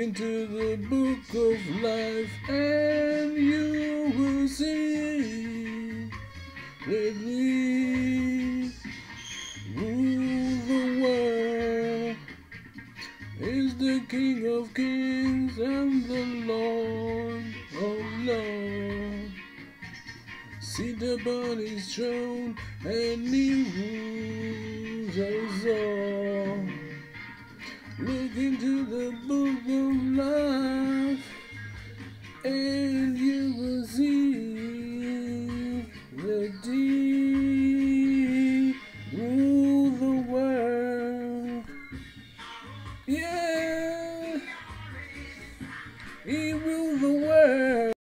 into the book of life and you will see that we rule the world. Is the King of Kings and the Lord of Lords. Seated upon his throne and he rules us all. Look into the book of life and you will see that he rule the world. Yeah, he rule the world.